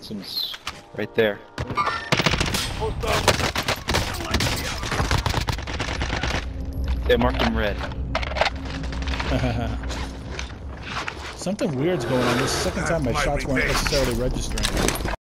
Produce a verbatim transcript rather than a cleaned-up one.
Some right there. They marked him red. Something weird's going on. This is the second time my shots weren't necessarily registering.